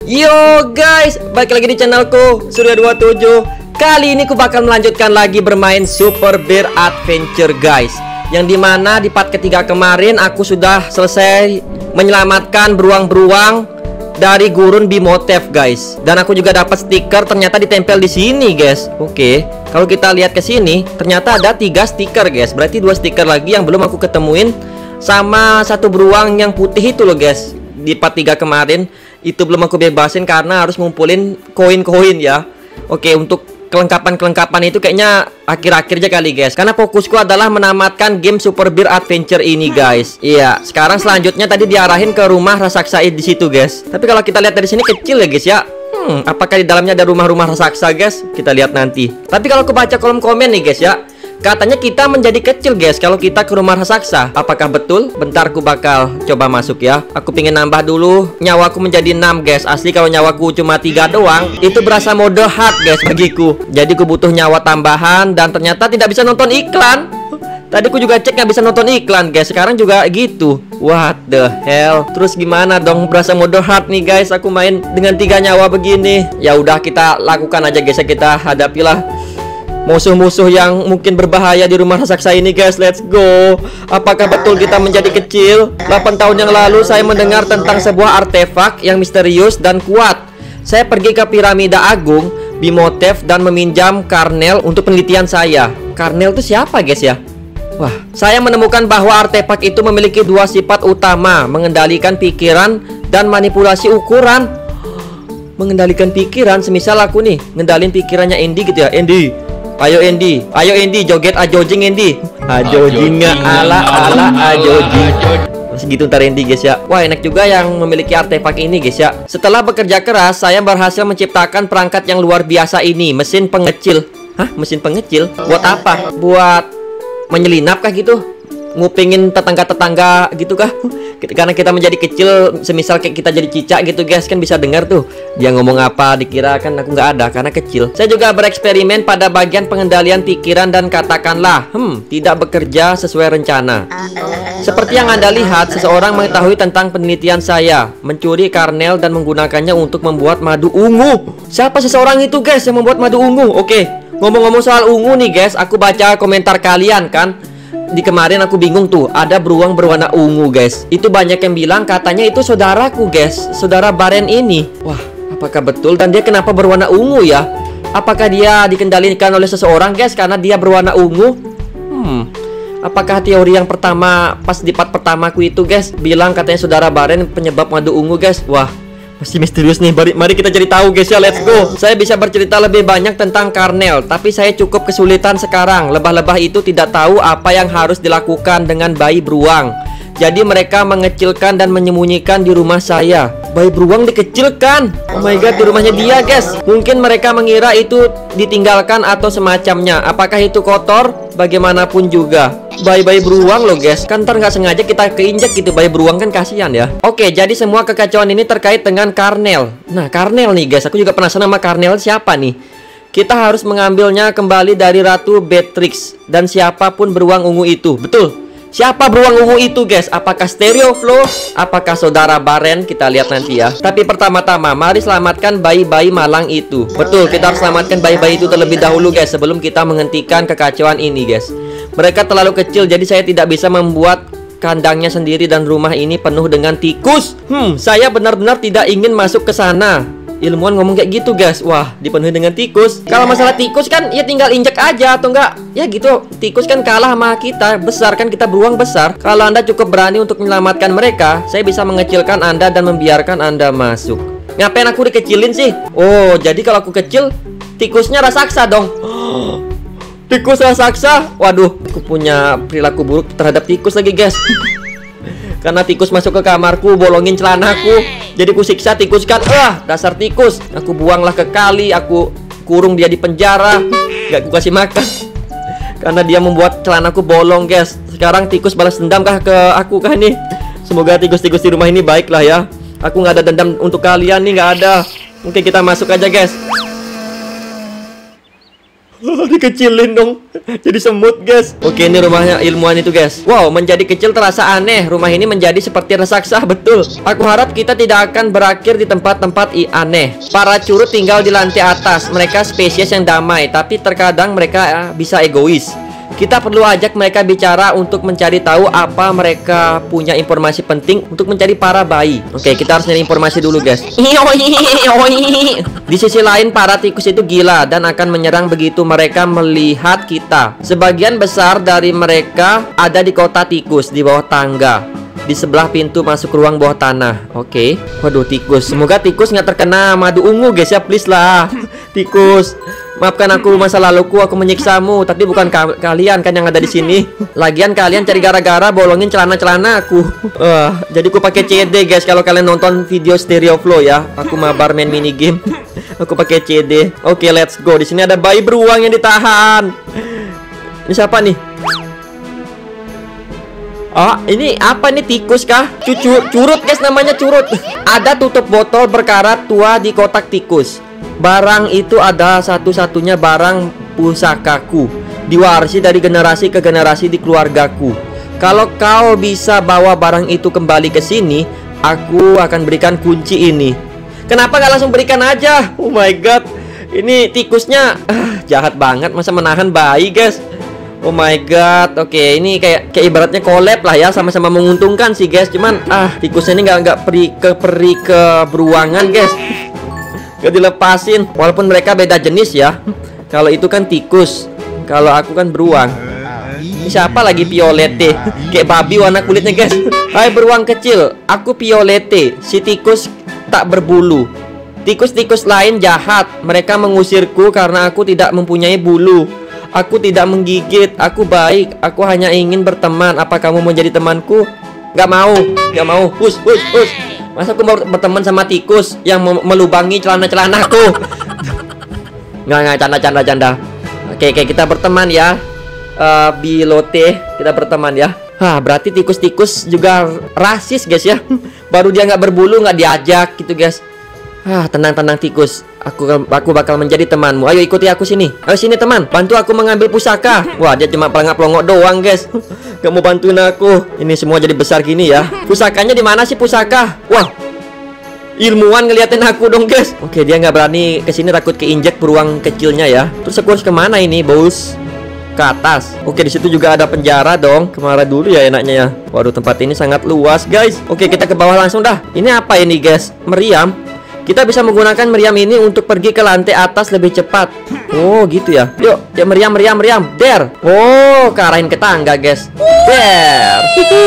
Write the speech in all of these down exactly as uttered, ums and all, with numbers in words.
Yo guys, balik lagi di channelku Surya dua puluh tujuh. Kali ini aku bakal melanjutkan lagi bermain Super Bear Adventure guys. Yang dimana di part ketiga kemarin aku sudah selesai menyelamatkan beruang-beruang dari gurun Bimotep guys. Dan aku juga dapat stiker ternyata ditempel di sini guys. Oke, kalau kita lihat ke sini ternyata ada tiga stiker guys. Berarti dua stiker lagi yang belum aku ketemuin, sama satu beruang yang putih itu loh guys. Di part tiga kemarin itu belum aku bebasin karena harus ngumpulin koin-koin ya. Oke, untuk kelengkapan-kelengkapan itu kayaknya akhir-akhir aja kali guys, karena fokusku adalah menamatkan game Super Bear Adventure ini guys. Iya, sekarang selanjutnya tadi diarahin ke rumah raksasa di situ guys. Tapi kalau kita lihat dari sini kecil ya guys ya. Hmm, apakah di dalamnya ada rumah-rumah raksasa guys? Kita lihat nanti. Tapi kalau aku baca kolom komen nih guys ya, katanya kita menjadi kecil guys kalau kita ke rumah raksasa. Apakah betul? Bentar aku bakal coba masuk ya. Aku pengen nambah dulu nyawaku menjadi enam guys. Asli kalau nyawaku cuma tiga doang, itu berasa mode hard guys bagiku. Jadi aku butuh nyawa tambahan dan ternyata tidak bisa nonton iklan. Tadi aku juga cek nggak bisa nonton iklan guys. Sekarang juga gitu. What the hell? Terus gimana dong? Berasa mode hard nih guys. Aku main dengan tiga nyawa begini. Ya udah, kita lakukan aja guys ya. Kita hadapilah musuh-musuh yang mungkin berbahaya di rumah raksasa ini guys. Let's go. Apakah betul kita menjadi kecil? delapan tahun yang lalu saya mendengar tentang sebuah artefak yang misterius dan kuat. Saya pergi ke piramida agung Bimotep dan meminjam Karnel untuk penelitian saya. Karnel itu siapa guys ya? Wah, saya menemukan bahwa artefak itu memiliki dua sifat utama: mengendalikan pikiran dan manipulasi ukuran. Mengendalikan pikiran, semisal aku nih ngendalin pikirannya Andy gitu ya. Andy, ayo Andy, ayo Andy, joget ajojing Andy. Ajojingnya ala ala ajojing. Masih gitu ntar Andy guys ya. Wah, enak juga yang memiliki artefak ini guys ya. Setelah bekerja keras, saya berhasil menciptakan perangkat yang luar biasa ini. Mesin pengecil. Hah? Mesin pengecil? Buat apa? Buat menyelinap kah gitu? Ngupingin tetangga-tetangga gitu kah? Karena kita menjadi kecil, semisal kayak kita jadi cicak gitu guys, kan bisa dengar tuh dia ngomong apa, dikira kan aku nggak ada karena kecil. Saya juga bereksperimen pada bagian pengendalian pikiran dan katakanlah hmm tidak bekerja sesuai rencana. Seperti yang Anda lihat, seseorang mengetahui tentang penelitian saya, mencuri Karnel dan menggunakannya untuk membuat madu ungu. Siapa seseorang itu guys yang membuat madu ungu? Oke, ngomong-ngomong soal ungu nih guys, aku baca komentar kalian kan. Di kemarin aku bingung tuh, ada beruang berwarna ungu guys. Itu banyak yang bilang katanya itu saudaraku guys, saudara Baren ini. Wah, apakah betul? Dan dia kenapa berwarna ungu ya? Apakah dia dikendalikan oleh seseorang guys karena dia berwarna ungu? Hmm, apakah teori yang pertama pas di part pertamaku itu guys bilang katanya saudara Baren penyebab madu ungu guys? Wah, masih misterius nih. Mari, mari kita cari tahu guys ya. Let's go. Saya bisa bercerita lebih banyak tentang Karnel, tapi saya cukup kesulitan sekarang. Lebah-lebah itu tidak tahu apa yang harus dilakukan dengan bayi beruang. Jadi mereka mengecilkan dan menyembunyikan di rumah saya. Bayi beruang dikecilkan. Oh my god, di rumahnya dia guys. Mungkin mereka mengira itu ditinggalkan atau semacamnya. Apakah itu kotor? Bagaimanapun juga bayi-bayi beruang loh guys. Kan ntar nggak sengaja kita keinjak gitu bayi beruang, kan kasihan ya. Oke, jadi semua kekacauan ini terkait dengan Karnel. Nah, Karnel nih guys, aku juga penasaran sama Karnel siapa nih. Kita harus mengambilnya kembali dari Ratu Beatrix dan siapapun beruang ungu itu. Betul. Siapa beruang ungu itu guys? Apakah Stereo Flow? Apakah saudara Baren? Kita lihat nanti ya. Tapi pertama-tama mari selamatkan bayi-bayi malang itu. Betul, kita harus selamatkan bayi-bayi itu terlebih dahulu guys, sebelum kita menghentikan kekacauan ini guys. Mereka terlalu kecil, jadi saya tidak bisa membuat kandangnya sendiri dan rumah ini penuh dengan tikus. Hmm, saya benar-benar tidak ingin masuk ke sana. Ilmuwan ngomong kayak gitu guys. Wah, dipenuhi dengan tikus. Kalau masalah tikus kan ya tinggal injek aja atau enggak ya gitu. Tikus kan kalah sama kita, besar kan, kita beruang besar. Kalau Anda cukup berani untuk menyelamatkan mereka, saya bisa mengecilkan Anda dan membiarkan Anda masuk. Ngapain aku dikecilin sih? Oh, jadi kalau aku kecil, tikusnya raksasa dong. Tikus raksasa. Waduh, aku punya perilaku buruk terhadap tikus lagi guys. Karena tikus masuk ke kamarku, bolongin celanaku. Jadi ku siksa tikus kan. Ah, dasar tikus. Aku buanglah ke kali, aku kurung dia di penjara. Gak ku kasih makan karena dia membuat celanaku bolong guys. Sekarang tikus balas dendam kah ke aku kah nih? Semoga tikus-tikus di rumah ini baiklah ya. Aku nggak ada dendam untuk kalian nih, nggak ada. Mungkin kita masuk aja guys. Dikecilin dong, jadi semut guys. Oke, ini rumahnya ilmuwan itu guys. Wow, menjadi kecil terasa aneh. Rumah ini menjadi seperti raksasa, betul. Aku harap kita tidak akan berakhir di tempat-tempat aneh. Para curut tinggal di lantai atas. Mereka spesies yang damai, tapi terkadang mereka ya, bisa egois. Kita perlu ajak mereka bicara untuk mencari tahu apa mereka punya informasi penting untuk mencari para bayi. Oke, kita harus nyari informasi dulu guys. Di sisi lain, para tikus itu gila dan akan menyerang begitu mereka melihat kita. Sebagian besar dari mereka ada di kota tikus, di bawah tangga, di sebelah pintu masuk ruang bawah tanah. Oke, waduh tikus. Semoga tikus nggak terkena madu ungu guys ya, please lah. Tikus, maafkan aku masa laluku, aku menyiksamu, tapi bukan ka kalian kan yang ada di sini. Lagian kalian cari gara-gara bolongin celana-celana aku. Uh, jadi aku pakai C D guys kalau kalian nonton video Stereo Flow ya. Aku mabar main mini game. Aku pakai C D. Oke, let's go. Di sini ada bayi beruang yang ditahan. Ini siapa nih? Oh, ini apa nih, tikus kah? Cucur, curut guys, namanya curut. Ada tutup botol berkarat tua di kotak tikus. Barang itu ada satu-satunya barang pusakaku, diwarisi dari generasi ke generasi di keluargaku. Kalau kau bisa bawa barang itu kembali ke sini, aku akan berikan kunci ini. Kenapa gak langsung berikan aja? Oh my god, ini tikusnya ah, jahat banget, masa menahan bayi guys. Oh my god. Oke, ini kayak kayak ibaratnya collab lah ya, sama-sama menguntungkan sih guys. Cuman ah, tikusnya ini nggak nggak peri ke peri ke beruangan guys. Gak dilepasin, walaupun mereka beda jenis ya. Kalau itu kan tikus, kalau aku kan beruang. Ini siapa lagi? Violette. Kayak babi warna kulitnya guys. Hai beruang kecil, aku Violette, si tikus tak berbulu. Tikus-tikus lain jahat. Mereka mengusirku karena aku tidak mempunyai bulu. Aku tidak menggigit, aku baik. Aku hanya ingin berteman. Apa kamu mau jadi temanku? Gak mau, gak mau. Hus, hus, hus. Masa aku mau berteman sama tikus yang melubangi celana-celanaku? Nggak, nggak, canda-canda-canda. Oke, oke, kita berteman ya. uh, Bilote, kita berteman ya. Hah, berarti tikus-tikus juga rasis guys ya. Baru dia nggak berbulu nggak diajak gitu guys. Ah, tenang-tenang tikus. Aku aku bakal menjadi temanmu. Ayo ikuti aku sini. Ayo sini teman, bantu aku mengambil pusaka. Wah, dia cuma pelangak-pelongok doang guys. Gak mau bantuin aku. Ini semua jadi besar gini ya. Pusakanya di mana sih pusaka? Wah, ilmuwan ngeliatin aku dong guys. Oke, dia nggak berani kesini, takut keinjek beruang kecilnya ya. Terus aku harus kemana ini bos? Ke atas. Oke, di situ juga ada penjara dong. Kemana dulu ya enaknya ya? Waduh, tempat ini sangat luas guys. Oke, kita ke bawah langsung dah. Ini apa ini guys? Meriam. Kita bisa menggunakan meriam ini untuk pergi ke lantai atas lebih cepat. Oh gitu ya. Yuk, ya meriam, meriam, meriam. Der. Oh, ke arahin ke tangga guys. Der.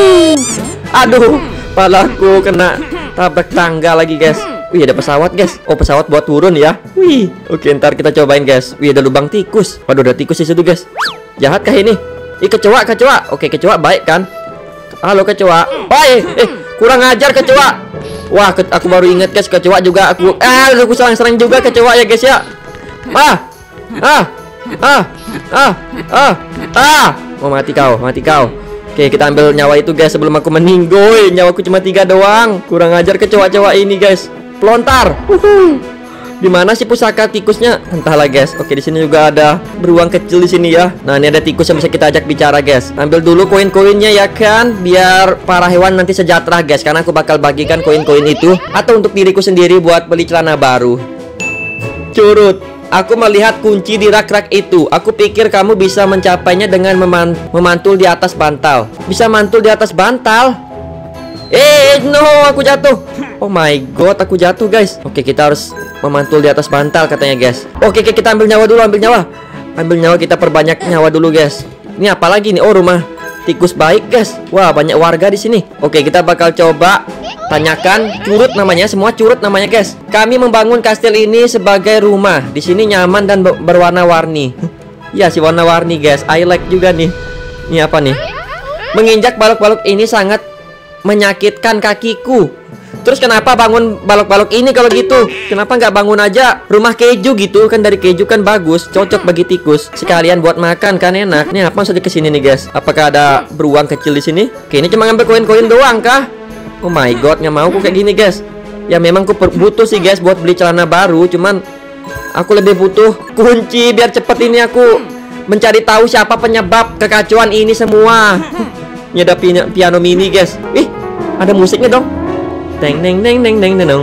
Aduh, palaku kena tabrak tangga lagi guys. Wih, ada pesawat guys. Oh, pesawat buat turun ya. Wih. Oke, ntar kita cobain guys. Wih, ada lubang tikus. Waduh, ada tikus di situ guys. Jahat kah ini? Ih, kecoa, kecoa. Oke, kecoa baik kan? Halo kecoa. Hai, eh, kurang ajar kecoa. Wah, ke aku baru inget guys, kecoa juga aku. Ah, aku serang-serang juga kecoa ya guys ya. Ah, ah, ah, ah, ah, ah. Mau mati kau, mati kau. Oke, kita ambil nyawa itu guys sebelum aku meninggoy. Nyawaku cuma tiga doang. Kurang ajar kecoa-coa ini guys. Pelontar. Uhuh. Di mana sih pusaka tikusnya? Entahlah guys. Oke, di sini juga ada beruang kecil di sini ya. Nah, ini ada tikus yang bisa kita ajak bicara guys. Ambil dulu koin-koinnya ya kan, biar para hewan nanti sejahtera guys. Karena aku bakal bagikan koin-koin itu atau untuk diriku sendiri buat beli celana baru. Curut, aku melihat kunci di rak-rak itu. Aku pikir kamu bisa mencapainya dengan meman memantul di atas bantal. Bisa mantul di atas bantal? Eh, no, aku jatuh. Oh my god, aku jatuh guys. Oke, kita harus memantul di atas bantal katanya guys. Oke, kita ambil nyawa dulu, ambil nyawa. Ambil nyawa, kita perbanyak nyawa dulu guys. Ini apa lagi nih? Oh, rumah tikus baik guys. Wah, banyak warga di sini. Oke, kita bakal coba tanyakan. Curut namanya, semua curut namanya guys. Kami membangun kastil ini sebagai rumah. Di sini nyaman dan berwarna-warni. Ya, si warna-warni guys. I like juga nih. Ini apa nih? Menginjak balok-balok ini sangat menyakitkan kakiku. Terus kenapa bangun balok-balok ini kalau gitu? Kenapa nggak bangun aja rumah keju gitu? Kan dari keju kan bagus, cocok bagi tikus. Sekalian buat makan kan enak. Nih apa maksudnya kesini nih guys? Apakah ada beruang kecil di sini? Oke, ini cuma ngambil koin-koin doang kah? Oh my god, nggak mau aku kayak gini guys. Ya memang aku butuh sih guys buat beli celana baru. Cuman Aku lebih butuh kunci biar cepet ini aku mencari tahu siapa penyebab kekacauan ini semua. Ini ada pi piano mini guys. Ih, ada musiknya dong. Teng neng neng neng neng neng.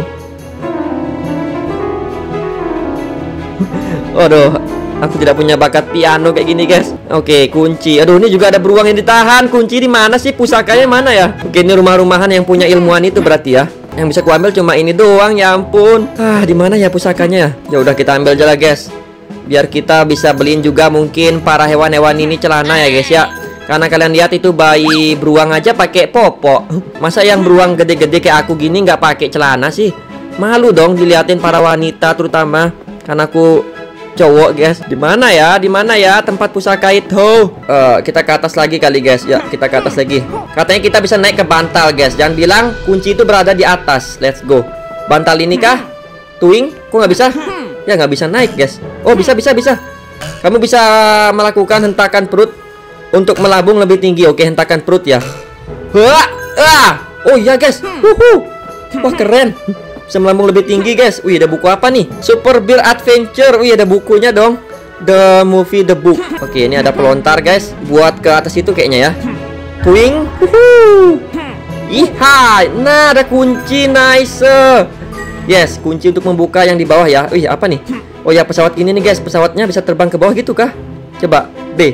Aduh, aku tidak punya bakat piano kayak gini guys. Oke, kunci. Aduh, ini juga ada beruang yang ditahan. Kunci di mana sih? Pusakanya mana ya? Oke, ini rumah-rumahan yang punya ilmuwan itu berarti ya. Yang bisa kuambil cuma ini doang. Ya ampun. Ah, di mana ya pusakanya ya? Ya udah kita ambil aja lah guys. Biar kita bisa beliin juga mungkin para hewan-hewan ini celana ya guys ya. Karena kalian lihat itu bayi beruang aja pakai popok. Masa yang beruang gede-gede kayak aku gini nggak pakai celana sih? Malu dong diliatin para wanita terutama. Karena aku cowok guys. Di mana ya? Di mana ya tempat pusaka itu? Uh, kita ke atas lagi kali guys. Ya, kita ke atas lagi. Katanya kita bisa naik ke bantal guys. Jangan bilang kunci itu berada di atas. Let's go. Bantal ini kah? Tuing? Kok nggak bisa? Ya nggak bisa naik guys. Oh bisa bisa bisa. Kamu bisa melakukan hentakan perut untuk melambung lebih tinggi. Oke, hentakan perut ya. Wah, ah. Oh iya guys. Wuhu. Wah keren. Bisa melambung lebih tinggi guys. Wih, ada buku apa nih? Super Bear Adventure. Wih, ada bukunya dong. The Movie, The Book. Oke, ini ada pelontar guys. Buat ke atas itu kayaknya ya. Puing. Wuhu. Ihai. Nah, ada kunci. Nice. Yes, kunci untuk membuka yang di bawah ya. Wih, apa nih? Oh ya, pesawat ini nih guys. Pesawatnya bisa terbang ke bawah gitu kah? Coba B.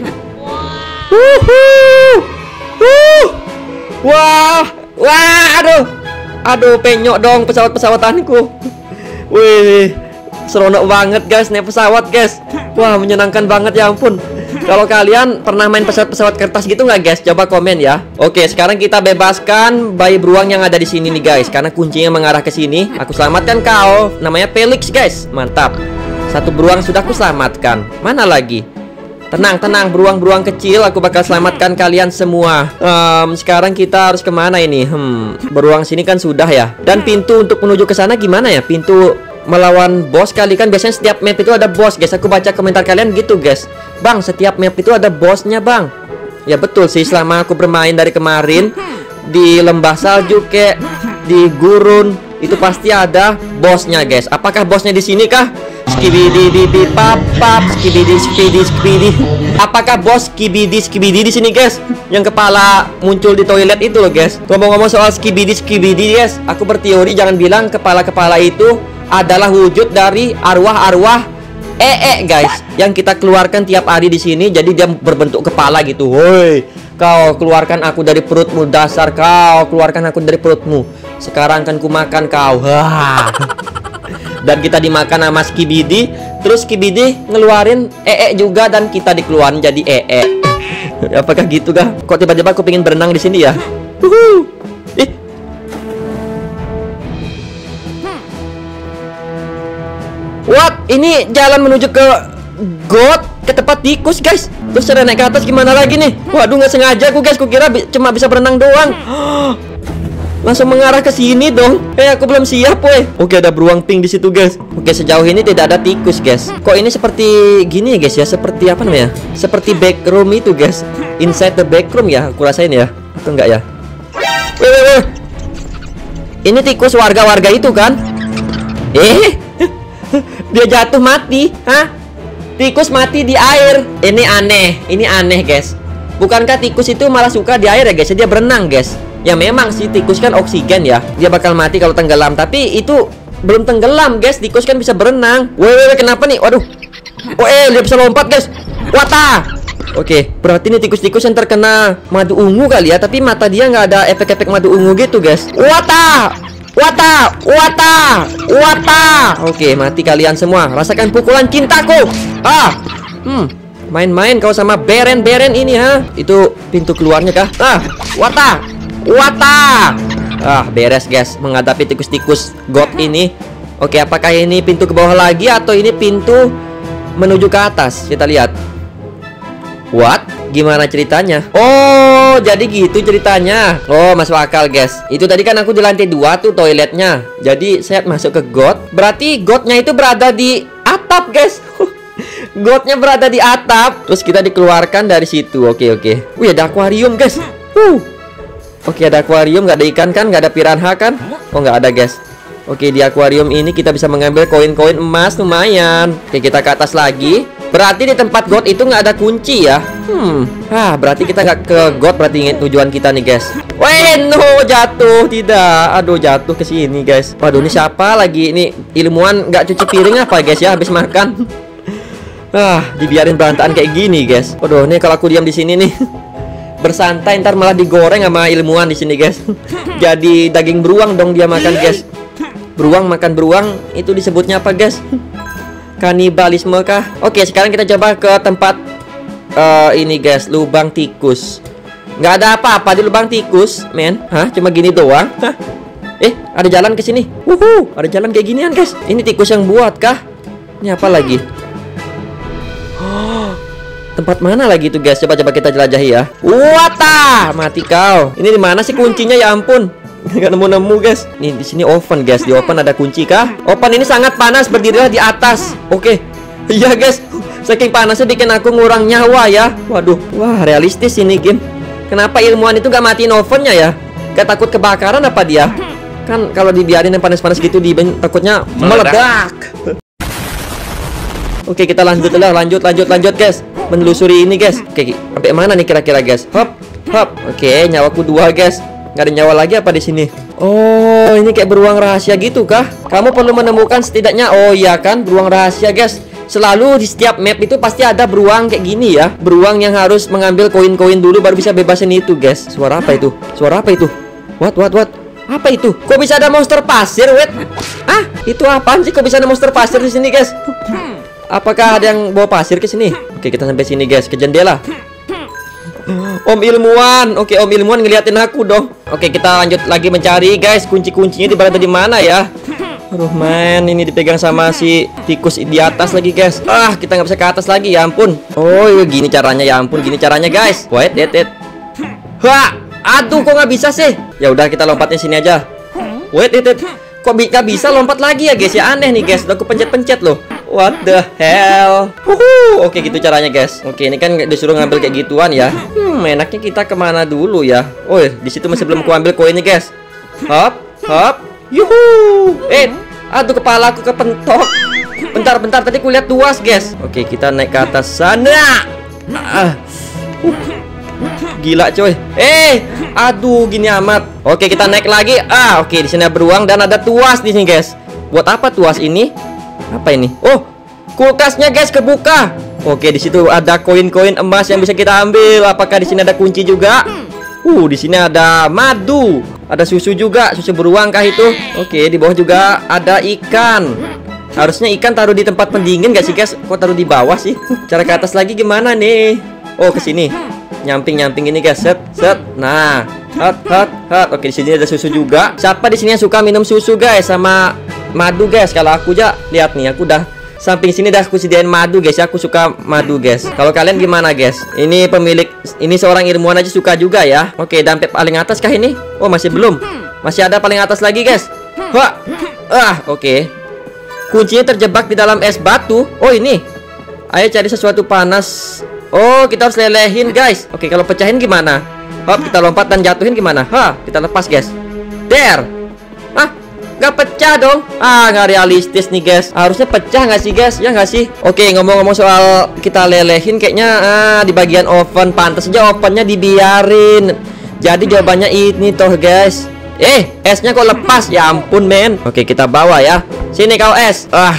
Wuhu. Wuh. Wah. Wah, aduh. Aduh, penyok dong pesawat-pesawatanku. Wih, seronok banget guys naik pesawat guys. Wah, menyenangkan banget ya ampun. Kalau kalian pernah main pesawat-pesawat kertas gitu nggak guys? Coba komen ya. Oke, sekarang kita bebaskan bayi beruang yang ada di sini nih guys. Karena kuncinya mengarah ke sini. Aku selamatkan kau. Namanya Felix guys. Mantap. Satu beruang sudah aku selamatkan. Mana lagi? Tenang, tenang, beruang-beruang kecil. Aku bakal selamatkan kalian semua. um, Sekarang kita harus kemana ini? Hmm, beruang sini kan sudah ya. Dan pintu untuk menuju ke sana gimana ya? Pintu melawan bos kali kan. Biasanya setiap map itu ada bos guys. Aku baca komentar kalian gitu guys. Bang, setiap map itu ada bosnya bang. Ya betul sih, selama aku bermain dari kemarin di lembah salju kek, di gurun, itu pasti ada bosnya guys. Apakah bosnya di sini kah? Skibidi bibi pap pap, skibidi skibidi skibidi. Apakah bos skibidi skibidi di sini guys? Yang kepala muncul di toilet itu loh guys. Ngomong-ngomong soal skibidi skibidi guys, aku berteori jangan bilang kepala-kepala itu adalah wujud dari arwah-arwah ee guys, yang kita keluarkan tiap hari di sini. Jadi dia berbentuk kepala gitu. Woi, kau keluarkan aku dari perutmu, dasar kau, keluarkan aku dari perutmu. Sekarang kan ku makan kau. Wah. Dan kita dimakan sama Skibidi. Terus Skibidi ngeluarin ee juga dan kita dikeluarin jadi ee. Apakah gitu kah? Kok tiba-tiba aku pengen berenang di sini ya? Uhuh. Ih. What? Ini jalan menuju ke got, ke tempat tikus guys. Terus cara naik ke atas gimana lagi nih? Waduh, nggak sengaja aku guys. Kukira bi cuma bisa berenang doang. Langsung mengarah ke sini dong. Eh, aku belum siap, woi. Oke, ada beruang pink di situ, guys. Oke, sejauh ini tidak ada tikus, guys. Kok ini seperti gini ya, guys ya? Seperti apa namanya? Seperti backroom itu, guys. Inside the backroom ya, aku rasain ya. Atau enggak ya? Woi, woi, woi. Ini tikus warga-warga itu kan? Eh, dia jatuh mati, hah? Tikus mati di air. Ini aneh, ini aneh, guys. Bukankah tikus itu malah suka di air ya, guys? Dia berenang, guys. Ya memang sih, tikus kan oksigen ya. Dia bakal mati kalau tenggelam. Tapi itu belum tenggelam guys. Tikus kan bisa berenang. Woi, woi, kenapa nih? Waduh. Oh eh, dia bisa lompat guys. Wata. Oke, berarti ini tikus-tikus yang terkena madu ungu kali ya. Tapi mata dia nggak ada efek-efek madu ungu gitu guys. Wata. Wata. Wata. Wata. Oke, mati kalian semua. Rasakan pukulan cintaku. Ah. Hmm. Main-main kau sama beren-beren ini ha. Itu pintu keluarnya kah? Ah. Wata. Wata. Ah, beres guys menghadapi tikus-tikus god ini. Oke, apakah ini pintu ke bawah lagi atau ini pintu menuju ke atas? Kita lihat. What? Gimana ceritanya? Oh, jadi gitu ceritanya. Oh, masuk akal guys. Itu tadi kan aku di lantai dua tuh toiletnya. Jadi saya masuk ke god. Berarti godnya itu berada di atap guys. Godnya berada di atap. Terus kita dikeluarkan dari situ. Oke, oke. Wih, ada akuarium guys. Uh. Oke, ada akuarium, nggak ada ikan kan, nggak ada piranha kan? Oh, nggak ada guys. Oke, di akuarium ini kita bisa mengambil koin-koin emas lumayan. Oke, kita ke atas lagi. Berarti di tempat God itu nggak ada kunci ya. Hmm, ah berarti kita nggak ke God, berarti ingat tujuan kita nih guys. Weh, no, jatuh. Tidak, aduh jatuh ke sini guys. Waduh, ini siapa lagi? Ini ilmuwan nggak cuci piring apa guys ya, habis makan. Ah, dibiarin berantakan kayak gini guys. Waduh, nih kalau aku diam di sini nih bersantai, ntar malah digoreng sama ilmuwan di sini guys. Jadi daging beruang dong dia makan guys. Beruang makan beruang, itu disebutnya apa guys? Kanibalisme kah? Oke, sekarang kita coba ke tempat uh, ini guys, lubang tikus. Nggak ada apa-apa di lubang tikus, men. Hah? Cuma gini doang? Hah? Eh, ada jalan ke sini. Wuhu, ada jalan kayak ginian guys. Ini tikus yang buat kah? Ini apa lagi? Oh, tempat mana lagi tuh guys? Coba-coba kita jelajahi ya. Wata, mati kau. Ini di mana sih kuncinya ya ampun? Gak nemu-nemu guys. Nih di sini oven guys. Di oven ada kunci kah? Oven ini sangat panas, berdirilah di atas. Oke. Iya guys. Saking panasnya bikin aku ngurang nyawa ya. Waduh. Wah, realistis ini game. Kenapa ilmuwan itu gak matiin ovennya ya? Gak takut kebakaran apa dia? Kan kalau dibiarin yang panas-panas gitu di takutnya meledak. Oke, kita lanjut lah, lanjut, lanjut, lanjut guys. Menelusuri ini guys. Oke, sampai mana nih kira-kira guys? Hop, hop. Oke, nyawaku dua guys. Nggak ada nyawa lagi apa di sini? Oh, ini kayak beruang rahasia gitu kah? Kamu perlu menemukan setidaknya, oh iya kan, beruang rahasia guys. Selalu di setiap map itu pasti ada beruang kayak gini ya. Beruang yang harus mengambil koin-koin dulu baru bisa bebasin itu guys. Suara apa itu? Suara apa itu? What, what, what? Apa itu? Kok bisa ada monster pasir? Wait. Ah, itu apaan sih? Kok bisa ada monster pasir di sini guys? Apakah ada yang bawa pasir ke sini? Oke, kita sampai sini guys, ke jendela. Om ilmuwan. Oke, Om ilmuwan ngeliatin aku dong. Oke, kita lanjut lagi mencari guys. Kunci-kuncinya berada di mana ya? Aduh man, ini dipegang sama si tikus di atas lagi guys. Ah, kita nggak bisa ke atas lagi, ya ampun. Oh, gini caranya, ya ampun, gini caranya guys. Wait, wait, wait. Wah, aduh, kok nggak bisa sih? Ya udah, kita lompatnya sini aja. Wait, wait, wait. Kok nggak bisa lompat lagi ya guys? Ya aneh nih guys. Udah aku pencet-pencet loh. What the hell? Uhuh. Oke, gitu caranya guys. Oke, ini kan disuruh ngambil kayak gituan ya. Hmm, enaknya kita kemana dulu ya? Oh, di situ masih belum ku ambil koinnya guys. Hop, hop. Yuhu. Eh, aduh, kepala aku kepentok. Bentar, bentar. Tadi ku lihat tuas guys. Oke, kita naik ke atas sana. Ah. Uh. Gila coy. Eh, aduh, gini amat. Oke, kita naik lagi. Ah, oke, di sini ada beruang dan ada tuas di sini guys. Buat apa tuas ini? Apa ini? Oh, kulkasnya guys kebuka. Oke, di situ ada koin-koin emas yang bisa kita ambil. Apakah di sini ada kunci juga? Uh, di sini ada madu, ada susu juga, susu beruang kah itu? Oke, di bawah juga ada ikan. Harusnya ikan taruh di tempat pendingin gak sih guys? Kok taruh di bawah sih? Cara ke atas lagi gimana nih? Oh, ke sini. Nyamping-nyamping ini guys. Set, set. Nah, hat, hat, hat. Oke, di sini ada susu juga. Siapa di sini yang suka minum susu guys sama madu guys? Kalau aku aja lihat nih, aku udah samping sini dah aku sediain madu guys ya. Aku suka madu guys. Kalau kalian gimana guys? Ini pemilik, ini seorang ilmuwan aja suka juga ya. Oke, sampai paling atas kah ini? Oh, masih belum. Masih ada paling atas lagi guys. Wah. Ah, oke. Kuncinya terjebak di dalam es batu. Oh, ini. Ayo cari sesuatu panas. Oh, kita harus lelehin guys. Oke, kalau pecahin gimana? Hop, kita lompat dan jatuhin gimana? Hah, kita lepas guys. There. Ah, nggak pecah dong. Ah, nggak realistis nih guys. Harusnya pecah nggak sih guys? Ya nggak sih? Oke, ngomong-ngomong soal kita lelehin, kayaknya ah, di bagian oven. Pantas aja ovennya dibiarin. Jadi jawabannya ini toh guys. Eh, esnya kok lepas? Ya ampun men. Oke, kita bawa ya. Sini kau es. Ah,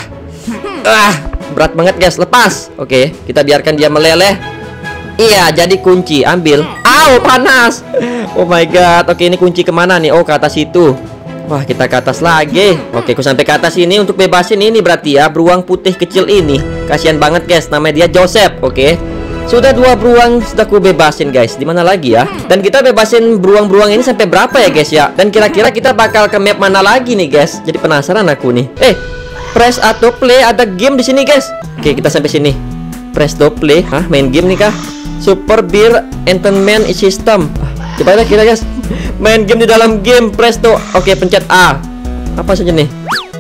ah, berat banget guys. Lepas. Oke, kita biarkan dia meleleh. Iya, jadi kunci. Ambil. Au, panas. Oh my god. Oke, ini kunci kemana nih? Oh, ke atas itu. Wah, kita ke atas lagi. Oke, aku sampai ke atas ini untuk bebasin ini berarti ya, beruang putih kecil ini. Kasihan banget guys, namanya dia Joseph. Oke, sudah dua beruang sudah aku bebasin guys. Di mana lagi ya? Dan kita bebasin beruang-beruang ini sampai berapa ya guys ya? Dan kira-kira kita bakal ke map mana lagi nih guys? Jadi penasaran aku nih. Eh, press atau play, ada game di sini guys. Oke, kita sampai sini. Press to play. Hah, main game nih kah? Super Bear Entertainment System. Ah, coba lihat kita guys. Main game di dalam game. Press to. Oke, pencet A. Apa saja nih?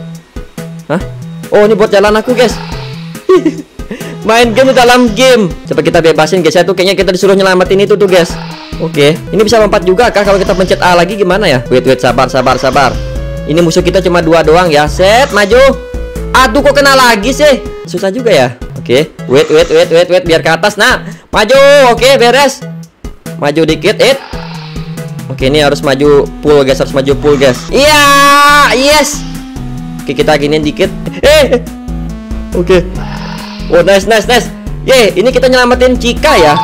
Hah? Oh, ini buat jalan aku guys. Main game di dalam game. Coba kita bebasin guys ya. Tuh kayaknya kita disuruh nyelamatin itu tuh guys. Oke, ini bisa lompat juga kah kalau kita pencet A lagi gimana ya? Wait, wait, sabar, sabar, sabar. Ini musuh kita cuma dua doang ya. Set, maju. Aduh, kok kena lagi sih? Susah juga ya. Oke, wait, wait, wait, wait, wait, biar ke atas. Nah, maju. Oke, beres. Maju dikit, it. Oke, ini harus maju full, guys. Harus maju full, guys. Iya, yes. Oke, kita giniin dikit. Eh. Oke. Oh, nice, nice, nice. Ye, ini kita nyelamatin Chica ya.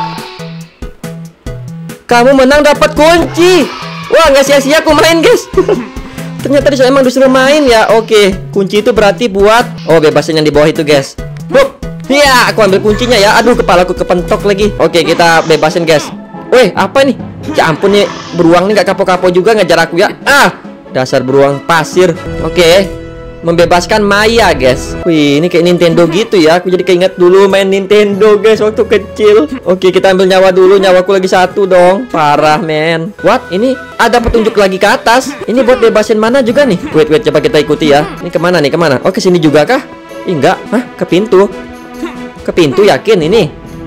Kamu menang dapat kunci. Wah, nggak sia-sia aku main, guys. Ternyata disuruh emang disuruh main ya. Oke, kunci itu berarti buat oh bebasin yang di bawah itu, guys. Hup. Iya, aku ambil kuncinya ya. Aduh, kepalaku kepentok lagi. Oke, kita bebasin, guys. Weh, apa nih? Ya ampun nih, beruang nih nggak kapok-kapok juga ngejar aku ya. Ah, dasar beruang pasir. Oke, membebaskan Maya, guys. Wih, ini kayak Nintendo gitu ya. Aku jadi keinget dulu main Nintendo, guys, waktu kecil. Oke, kita ambil nyawa dulu. Nyawaku lagi satu dong. Parah, men. What? Ini ada petunjuk lagi ke atas. Ini buat bebasin mana juga nih? Wait, wait, coba kita ikuti ya. Ini kemana nih, kemana? Oh, ke sini juga kah? Ih, enggak. Hah? Ke pintu. Ke pintu, yakin ini?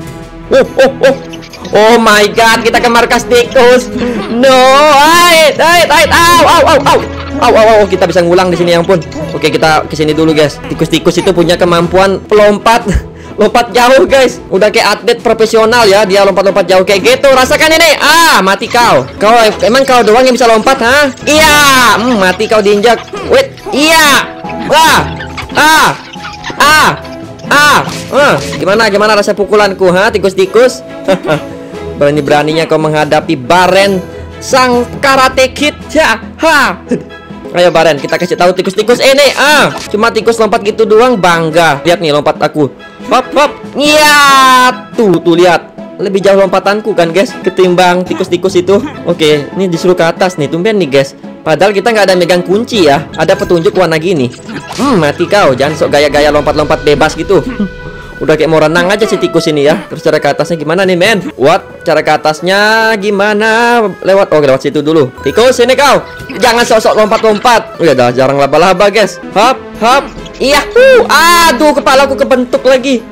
Oh, oh, oh. Oh my god, kita ke markas tikus. No, ait, ait, ait, au, au, au, au. Au, au, au, kita bisa ngulang di sini, ya ampun. Oke, kita ke sini dulu, guys. Tikus-tikus itu punya kemampuan pelompat. Lompat jauh, guys. Udah kayak atlet profesional ya. Dia lompat-lompat jauh kayak gitu. Rasakan ini. Ah, mati kau. Kau emang kau doang yang bisa lompat, ha? Iya. Hmm, mati kau diinjak. Wait. Iya. Wah. Ah. Ah. Ah. Ah. Gimana gimana rasa pukulanku, ha? Tikus-tikus. Berani-beraninya kau menghadapi Baren sang karate kid. Ya. Ha. Ayo Baren, kita kasih tahu tikus-tikus ini. Ah, cuma tikus lompat gitu doang, bangga. Lihat nih lompat aku. Hop, hop. Iya, tuh, tuh lihat. Lebih jauh lompatanku kan, guys, ketimbang tikus-tikus itu. Oke, ini disuruh ke atas nih, tumben nih, guys. Padahal kita nggak ada megang kunci ya. Ada petunjuk warna gini. Hmm, mati kau. Jangan sok gaya-gaya lompat-lompat bebas gitu. Udah kayak mau renang aja si tikus ini ya. Terus cara ke atasnya gimana nih, men? What? Cara ke atasnya gimana? Lewat, oh lewat situ dulu. Tikus, sini kau. Jangan sok-sok lompat-lompat. Udah dah jarang laba-laba, guys. Hop, hop. Iya, uh, aduh, kepalaku kebentuk lagi.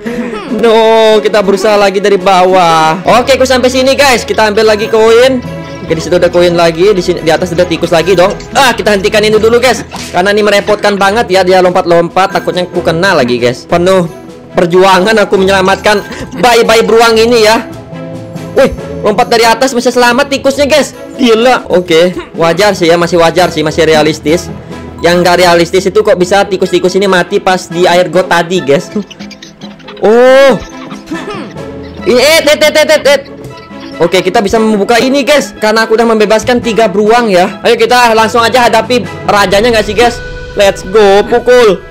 No, kita berusaha lagi dari bawah. Oke, aku sampai sini, guys. Kita ambil lagi koin. Oke, di situ ada koin lagi. Di sini di atas ada tikus lagi dong. Ah, kita hentikan ini dulu, guys. Karena ini merepotkan banget ya, dia lompat-lompat. Takutnya aku kena lagi, guys. Penuh perjuangan aku menyelamatkan bayi-bayi beruang ini ya. Wih, lompat dari atas bisa selamat tikusnya, guys. Gila. Oke, wajar sih ya, masih wajar sih, masih realistis. Yang nggak realistis itu kok bisa tikus-tikus ini mati pas di air got tadi, guys. Oh. Eh, tet, tet, tet, tet. Oke, kita bisa membuka ini, guys, karena aku udah membebaskan tiga beruang ya. Ayo kita langsung aja hadapi rajanya nggak sih, guys? Let's go, pukul.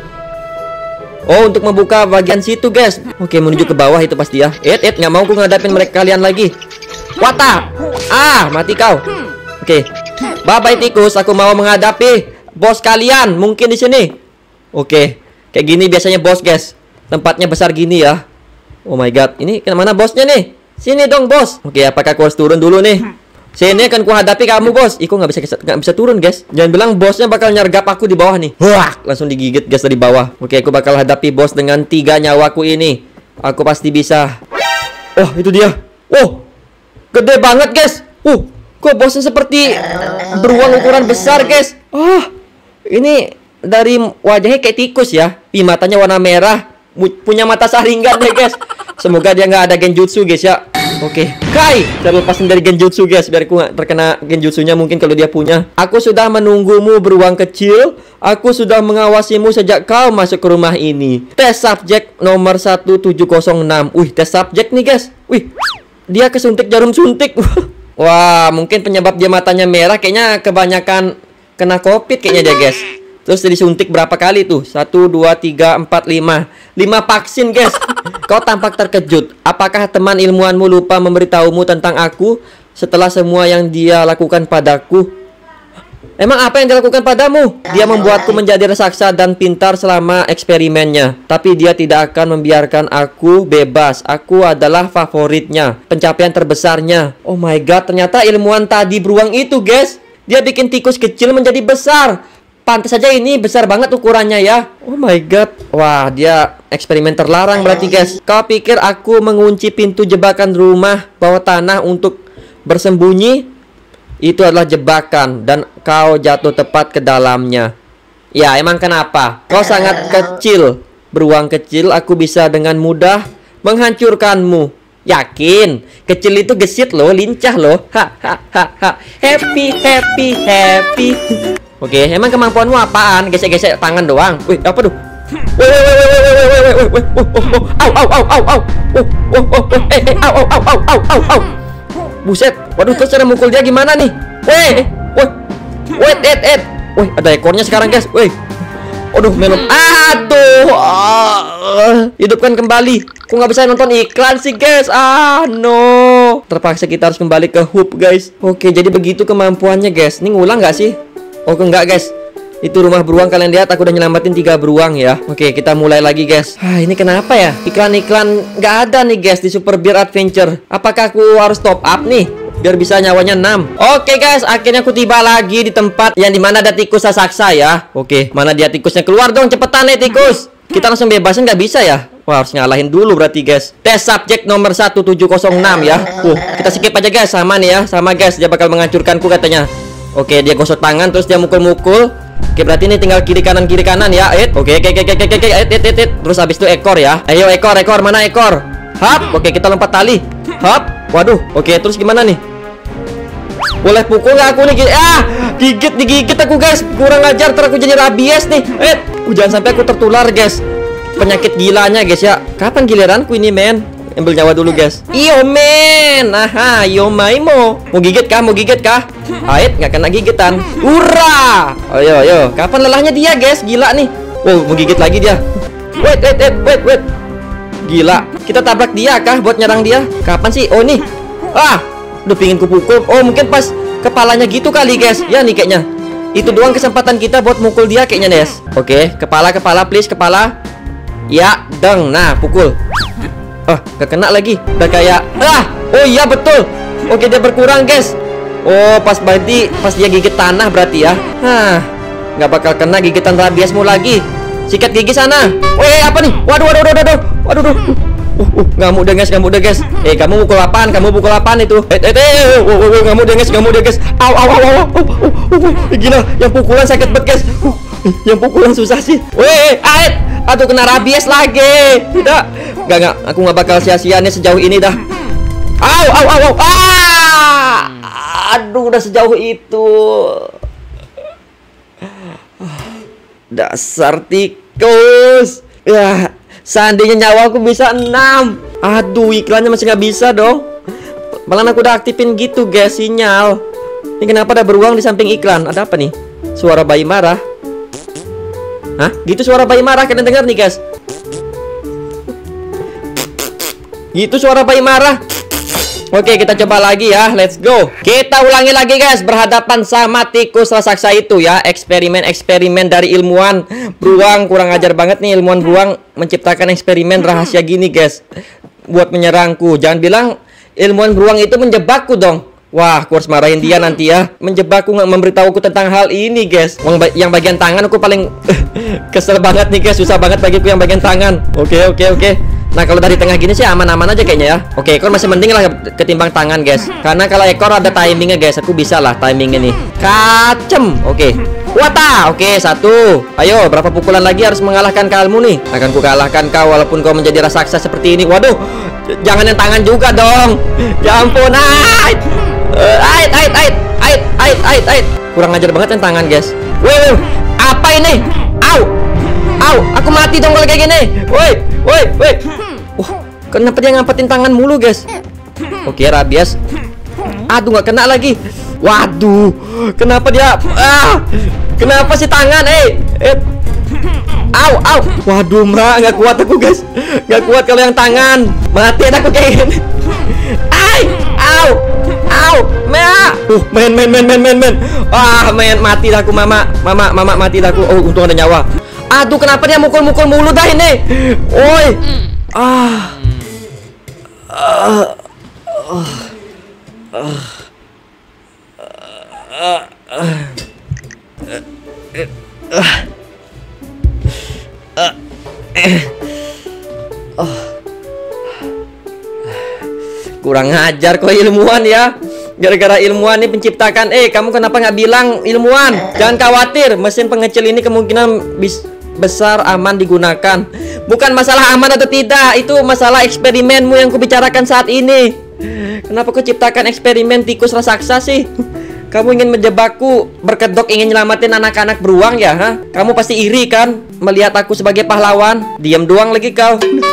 Oh, untuk membuka bagian situ, guys. Oke, menuju ke bawah itu pasti ya. Et, et, nggak mau aku ngadapin mereka kalian lagi. Wata. Ah, mati kau. Oke. Bye-bye tikus, aku mau menghadapi bos kalian. Mungkin di sini. Oke. Kayak gini biasanya bos, guys. Tempatnya besar gini ya. Oh my god, ini kemana bosnya nih? Sini dong, bos. Oke, apakah aku harus turun dulu nih? Sini akan ku hadapi kamu, bos. Ih, kok nggak bisa nggak bisa turun, guys. Jangan bilang bosnya bakal nyergap aku di bawah nih. Wah, langsung digigit, guys, dari bawah. Oke, aku bakal hadapi bos dengan tiga nyawaku ini. Aku pasti bisa. Oh, itu dia. Oh, gede banget, guys. Uh, kok bosnya seperti beruang ukuran besar, guys. Oh, ini dari wajahnya kayak tikus ya. Ih, matanya warna merah. Punya mata saringan ya, guys. Semoga dia nggak ada genjutsu, guys ya. Oke, Kai, saya lepasin dari genjutsu, guys, biar aku nggak terkena genjutsunya mungkin kalau dia punya. Aku sudah menunggumu, beruang kecil. Aku sudah mengawasimu sejak kau masuk ke rumah ini. Tes subjek nomor satu tujuh nol enam. Wih, tes subjek nih, guys. Wih, dia kesuntik jarum suntik. Wah, mungkin penyebab dia matanya merah kayaknya kebanyakan kena COVID kayaknya dia, guys. Terus disuntik berapa kali tuh? Satu, dua, tiga, empat, lima. Lima vaksin, guys. Kau tampak terkejut. Apakah teman ilmuanmu lupa memberitahumu tentang aku setelah semua yang dia lakukan padaku? Emang apa yang dilakukan padamu? Dia membuatku menjadi raksasa dan pintar selama eksperimennya. Tapi dia tidak akan membiarkan aku bebas. Aku adalah favoritnya, pencapaian terbesarnya. Oh my god, ternyata ilmuwan tadi beruang itu, guys. Dia bikin tikus kecil menjadi besar. Pantas saja ini besar banget ukurannya ya. Oh my god. Wah, dia eksperimen terlarang berarti, guys. Kau pikir aku mengunci pintu jebakan rumah bawah tanah untuk bersembunyi? Itu adalah jebakan dan kau jatuh tepat ke dalamnya. Ya, emang kenapa? Kau sangat kecil. Beruang kecil, aku bisa dengan mudah menghancurkanmu. Yakin? Kecil itu gesit loh, lincah loh. Ha ha ha ha. Happy, happy, happy. Oke, emang kemampuanmu apaan? Gesek-gesek tangan doang. Wih, apa tuh? Woi, woi, woi, woi, woi, woi, woi, woi, woi, au, au, au, au, au, oh, oh, oh, eh, eh, au, au, au, au, au, au, au. Buset, waduh, terus cara mukul dia gimana nih? Woi, woi, wait, wait, wait, woi, ada ekornya sekarang guys, woi. Aduh, melon, aduh, ah, hidupkan kembali. Kok nggak bisa nonton iklan sih guys? Ah, no. Terpaksa kita harus kembali ke hub guys. Oke, jadi begitu kemampuannya guys. Ini ngulang nggak sih? Oh, enggak guys. Itu rumah beruang, kalian lihat aku udah nyelamatin tiga beruang ya. Oke, kita mulai lagi guys. Ah, ini kenapa ya? Iklan-iklan nggak ada nih guys di Super Bear Adventure. Apakah aku harus top up nih biar bisa nyawanya enam? Oke guys, akhirnya aku tiba lagi di tempat yang dimana ada tikus raksasa ya. Oke, mana dia tikusnya? Keluar dong, cepetan nih tikus. Kita langsung bebasin nggak bisa ya? Wah, harus ngalahin dulu berarti guys. Tes subjek nomor satu tujuh nol enam ya. Uh, kita skip aja guys, sama nih ya. Sama guys, dia bakal menghancurkanku katanya. Oke, dia gosok tangan terus dia mukul-mukul. Oke, berarti ini tinggal kiri kanan kiri kanan ya. It. Oke, oke, oke, oke, oke, it, it, it, it. Terus habis itu ekor ya. Ayo ekor, ekor, mana ekor? Hap. Oke, kita lompat tali. Hap. Waduh. Oke, terus gimana nih? Boleh pukul nggak aku nih? Ah, gigit digigit aku guys. Kurang ajar, ntar aku jadi rabies nih. Eh, uh, jangan sampai aku tertular guys. Penyakit gilanya guys ya. Kapan giliranku ini men? Ambil nyawa dulu guys. Iyo men. Aha, yo maimo. Mau gigit kah? Mau gigit kah? Ait, nggak kena gigitan. Ura. Ayo, ayo. Kapan lelahnya dia guys? Gila nih. Wow, mau gigit lagi dia. Wait, wait, wait, wait, wait. Gila. Kita tabrak dia kah buat nyerang dia? Kapan sih? Oh nih. Ah. Udah pingin kupukul. Oh mungkin pas kepalanya gitu kali guys. Ya nih kayaknya. Itu doang kesempatan kita buat mukul dia kayaknya guys. Oke, kepala kepala please kepala. Ya, deng. Nah, pukul. Ah, gak kena lagi. Udah kayak ah, oh iya betul. Oke, dia berkurang guys. Oh, pas berarti pas dia gigit tanah berarti ya. Hah, nggak bakal kena gigitan rabiesmu lagi. Sikat gigi sana. Weh, apa nih? Waduh, waduh, waduh, waduh, waduh, waduh. Uh, uh, nggak mudah guys, nggak mudah guys. Eh, kamu pukul apaan? Kamu pukul apaan itu? Eh, eh, eh, uh, uh, uh, nggak mudah guys, nggak mudah guys. Au, au, au, au, au, uh, uh, uh, gila, yang pukulan sakit banget guys. Uh, yang pukulan susah sih. Weh, ait, aduh kena rabies lagi. Tidak, nggak, nggak, aku nggak bakal sia-sia nih sejauh ini dah. Au, au, au, au, ah, aduh, udah sejauh itu. Dasar tikus. Ya. Seandainya nyawa aku bisa enam. Aduh, iklannya masih nggak bisa dong. Malah aku udah aktifin gitu guys, sinyal. Ini kenapa ada beruang di samping iklan? Ada apa nih? Suara bayi marah. Hah? Gitu suara bayi marah, kalian dengar nih guys? Gitu suara bayi marah. Oke, kita coba lagi ya. Let's go. Kita ulangi lagi guys, berhadapan sama tikus raksasa itu ya. Eksperimen-eksperimen dari ilmuwan beruang. Kurang ajar banget nih ilmuwan beruang menciptakan eksperimen rahasia gini guys, buat menyerangku. Jangan bilang ilmuwan beruang itu menjebakku dong. Wah, aku harus marahin dia nanti ya. Menjebakku, nggak memberitahuku tentang hal ini guys. Yang bagian tangan aku paling kesel banget nih guys. Susah banget bagiku yang bagian tangan. Oke, oke, oke. Nah, kalau dari tengah gini sih aman-aman aja kayaknya ya. Oke, ekor masih mending lah ketimbang tangan guys. Karena kalau ekor ada timingnya guys. Aku bisa lah timingnya nih. Kacem. Oke. Wata. Oke, satu. Ayo, berapa pukulan lagi harus mengalahkan kamu nih? Akan ku kalahkan kau walaupun kau menjadi raksasa seperti ini. Waduh. Jangan yang tangan juga dong. Ya ampun. Ait. Ait, ait, ait. Ait, ait, ait, ait. Kurang ajar banget yang tangan guys. Wih, apa ini? Au. Au, aku mati dong kalau kayak gini. Woi, woi, woi. Wah, kenapa dia ngumpetin tangan mulu, guys? Oke, rabies. Aduh, nggak kena lagi. Waduh, kenapa dia? Ah, kenapa sih tangan? Eh, eh. Au, au. Waduh, mak, nggak kuat aku, guys. Nggak kuat kalau yang tangan. Mati aku kayak gini. Ai, au, au, ma. Uh, main, main, main, main, main, main. Ah, main, mati aku, mama, mama, mama, mati aku. Oh, untung ada nyawa. Aduh, kenapa dia mukul-mukul mulu dah ini? Oi. Ah. Ah. Kurang ajar kok ilmuwan ya. Gara-gara ilmuwan nih penciptakan. Eh, kamu kenapa nggak bilang ilmuwan? Jangan khawatir, mesin pengecil ini kemungkinan bis besar aman digunakan. Bukan masalah aman atau tidak, itu masalah eksperimenmu yang kubicarakan saat ini. Kenapa kau ciptakan eksperimen tikus raksasa sih? Kamu ingin menjebakku, berkedok ingin nyelamatin anak-anak beruang ya? Ha? Kamu pasti iri kan melihat aku sebagai pahlawan? Diam doang lagi kau.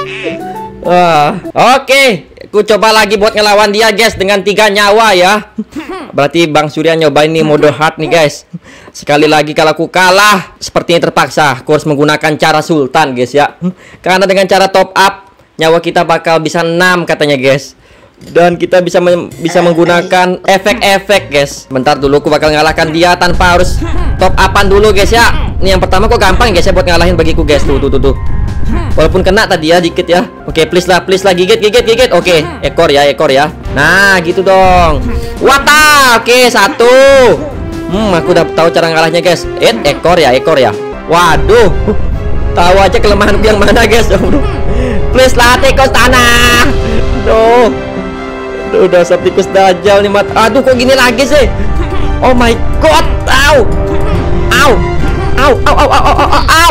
Wah, oke, okay. Aku coba lagi buat ngelawan dia guys dengan tiga nyawa ya. Berarti Bang Surya nyobain nih mode hard nih guys. Sekali lagi kalau aku kalah, sepertinya terpaksa aku harus menggunakan cara sultan guys ya. Karena dengan cara top up, nyawa kita bakal bisa enam katanya guys. Dan kita bisa bisa menggunakan efek-efek guys. Bentar dulu, aku bakal ngalahkan dia tanpa harus top upan dulu guys ya. Ini yang pertama kok gampang guys ya buat ngalahin bagiku guys. Tuh tuh tuh tuh. Walaupun kena tadi ya dikit ya. Oke, please lah, please lah, gigit gigit gigit. Oke, ekor ya, ekor ya. Nah, gitu dong. Wata, oke, satu. Hmm, aku udah tahu cara ngalahnya guys. Eh, ekor ya, ekor ya. Waduh. Tahu aja kelemahanku yang mana guys. Please lah, tikus tanah. Duh. Duh, dasar tikus dajjal nih mat. Aduh, kok gini lagi sih? Oh my god. Au. Au. Au, au, au, au, au, au, au.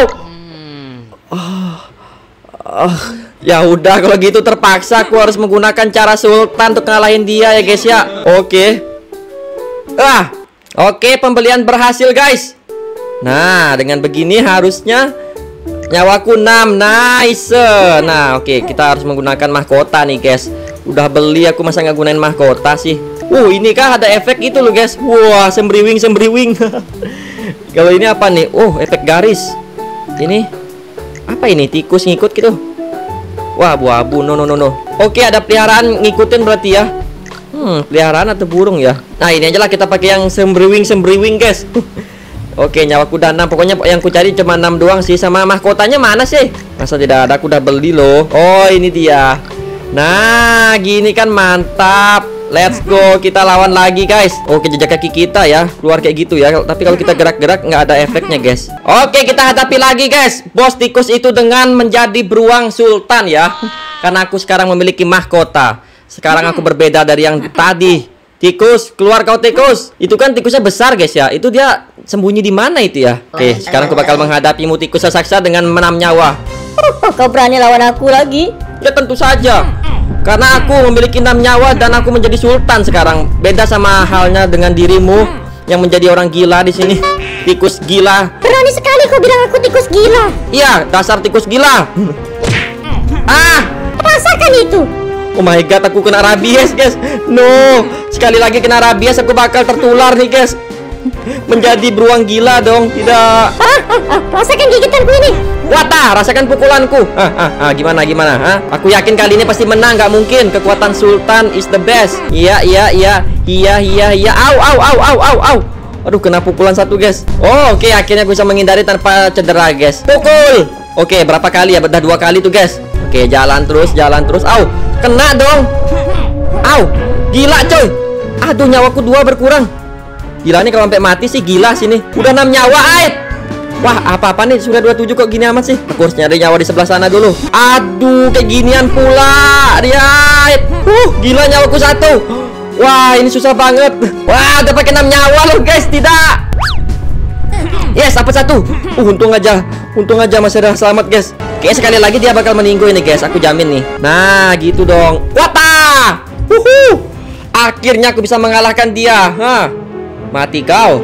Oh. Oh. Ya udah kalau gitu terpaksa aku harus menggunakan cara sultan untuk ngalahin dia ya guys ya. Oke. Ah. Oke, pembelian berhasil guys. Nah, dengan begini harusnya nyawaku enam. Nice. Nah, oke, kita harus menggunakan mahkota nih guys. Udah beli aku masa nggak gunain mahkota sih. Uh, ini kah ada efek itu loh guys. Wah, sembriwing sembriwing. Kalau ini apa nih? Oh, efek garis. Ini apa ini? Tikus ngikut gitu. Wah, abu-abu. No no no no. Oke, ada peliharaan ngikutin berarti ya. Hmm, peliharaan atau burung ya? Nah, ini aja lah kita pakai yang sembriwing sembriwing guys. Oke, nyawaku udah enam. Pokoknya yang ku cari cuma enam doang sih. Sama mahkotanya mana sih? Masa tidak ada? Aku udah beli loh. Oh, ini dia. Nah, gini kan mantap. Let's go, kita lawan lagi guys. Oke, jejak kaki kita ya keluar kayak gitu ya. Tapi kalau kita gerak-gerak nggak ada efeknya guys. Oke, kita hadapi lagi guys. Bos tikus itu dengan menjadi beruang sultan ya. Karena aku sekarang memiliki mahkota. Sekarang aku berbeda dari yang tadi. Tikus, keluar kau tikus. Itu kan tikusnya besar guys ya. Itu dia sembunyi di mana itu ya? Oke, sekarang aku bakal menghadapimu tikus raksasa dengan menam nyawa. Kau berani lawan aku lagi? Ya tentu saja. Karena aku memiliki enam nyawa dan aku menjadi sultan sekarang. Beda sama halnya dengan dirimu yang menjadi orang gila di sini. Tikus gila. Berani sekali kau bilang aku tikus gila. Iya, dasar tikus gila. Ah, rasakan itu. Oh my god, aku kena rabies guys. No, sekali lagi kena rabies aku bakal tertular nih guys. Menjadi beruang gila dong. Tidak. Ah, ah, ah, rasakan gigitanku ini. Wata, rasakan pukulanku. Ah, ah, ah, gimana gimana? Ah, aku yakin kali ini pasti menang. Gak mungkin. Kekuatan sultan is the best. Iya iya iya iya iya iya. Au au au au au au. Aduh, kena pukulan satu guys. Oh, oke, okay. Akhirnya aku bisa menghindari tanpa cedera guys. Pukul. Oke, okay, berapa kali ya? Udah dua kali tuh guys. Oke, okay, jalan terus, jalan terus. Au, kena dong. Au, gila coy. Aduh, nyawaku dua berkurang. Gila nih kalau sampai mati sih gila sini. Udah enam nyawa, ait. Wah, apa-apa nih sudah dua puluh tujuh kok gini amat sih. Aku harus nyari nyawa di sebelah sana dulu. Aduh, kayak ginian pula. Dia. Uh, gila nyawaku satu. Wah, ini susah banget. Wah, udah pakai enam nyawa loh, guys. Tidak. Yes, apa satu. Uh, untung aja. Untung aja masih ada selamat, guys. Kayaknya sekali lagi dia bakal meninggal ini, guys. Aku jamin nih. Nah, gitu dong. Wata. Uhuh. Akhirnya aku bisa mengalahkan dia. Hah. Mati kau.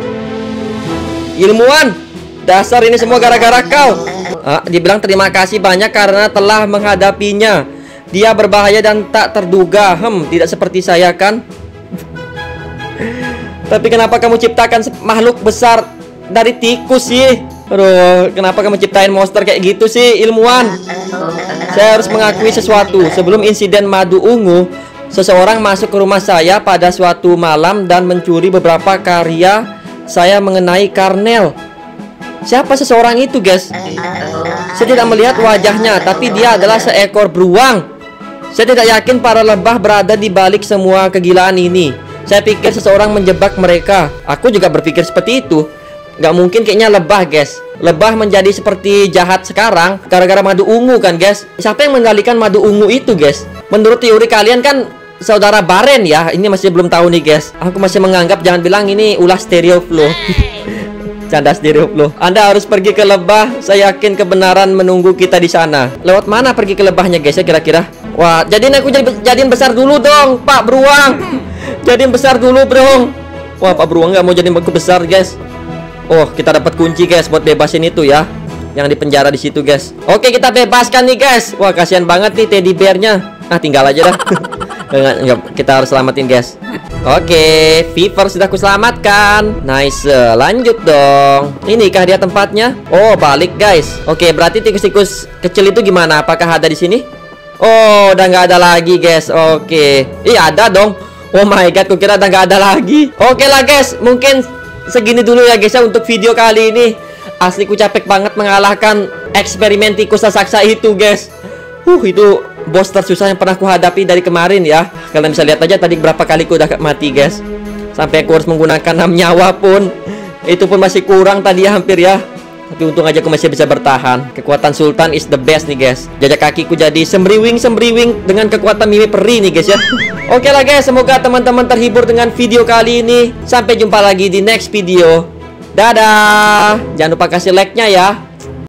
Ilmuwan, dasar ini semua gara-gara kau. ah, Dibilang terima kasih banyak karena telah menghadapinya. Dia berbahaya dan tak terduga. Hmm, tidak seperti saya kan. Tapi kenapa kamu ciptakan makhluk besar dari tikus sih? Aduh, kenapa kamu ciptain monster kayak gitu sih, ilmuwan? Saya harus mengakui sesuatu. Sebelum insiden madu ungu, seseorang masuk ke rumah saya pada suatu malam dan mencuri beberapa karya saya mengenai Karnel. Siapa seseorang itu, guys? Saya tidak melihat wajahnya, tapi dia adalah seekor beruang. Saya tidak yakin para lebah berada di balik semua kegilaan ini. Saya pikir seseorang menjebak mereka. Aku juga berpikir seperti itu. Gak mungkin kayaknya lebah, guys. Lebah menjadi seperti jahat sekarang gara-gara madu ungu kan, guys? Siapa yang mengendalikan madu ungu itu, guys? Menurut teori kalian kan saudara Baren ya. Ini masih belum tahu nih guys. Aku masih menganggap jangan bilang ini ulah stereo flow. Canda stereo flow. Anda harus pergi ke lebah. Saya yakin kebenaran menunggu kita di sana. Lewat mana pergi ke lebahnya guys ya kira-kira? Wah, jadiin aku jadi jadiin besar dulu dong, Pak Beruang. Jadiin besar dulu, Bro. Wah, Pak Beruang nggak mau jadiin aku besar, guys. Oh, kita dapat kunci, guys, buat bebasin itu ya. Yang di penjara di situ, guys. Oke, kita bebaskan nih, guys. Wah, kasihan banget nih teddy bear-nya. Nah, tinggal aja dah. Enggak, enggak, kita harus selamatin, guys. Oke, Viver sudah kuselamatkan. Nice, lanjut dong. Inikah dia tempatnya? Oh, balik, guys. Oke, berarti tikus-tikus kecil itu gimana? Apakah ada di sini? Oh, udah nggak ada lagi, guys. Oke. Ih, ada dong. Oh my god, kukira udah nggak ada lagi. Oke lah, guys. Mungkin segini dulu ya, guys ya, untuk video kali ini. Asli ku capek banget mengalahkan eksperimen tikus raksasa itu, guys. Huh, itu bos tersusah yang pernah ku hadapi dari kemarin ya. Kalian bisa lihat aja tadi berapa kali ku udah mati, guys. Sampai aku harus menggunakan enam nyawa pun. Itu pun masih kurang tadi ya, hampir ya. Tapi untung aja aku masih bisa bertahan. Kekuatan Sultan is the best nih, guys. Jajak kakiku jadi sembriwing-sembriwing dengan kekuatan mimi peri nih, guys ya. Oke lah, guys. Semoga teman-teman terhibur dengan video kali ini. Sampai jumpa lagi di next video. Dadah. Jangan lupa kasih like-nya ya.